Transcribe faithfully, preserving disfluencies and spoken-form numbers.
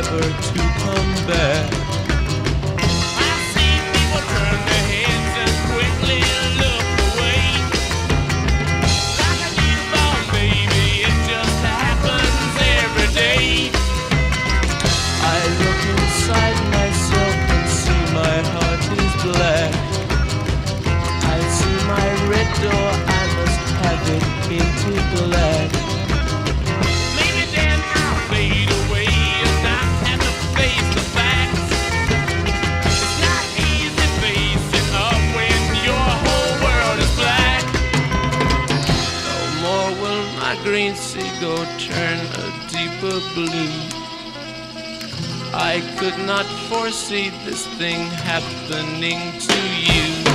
never to come back. I see people turn their heads and quickly look away. Like a newborn baby, it just happens every day. I look inside myself and see my heart is black. I see my red door, I must have it painted black. Maybe then I'll fade away and not have to face the facts. It's not easy facing up when your whole world is black. No more will my green seagull turn a deeper blue. I could not foresee this thing happening to you.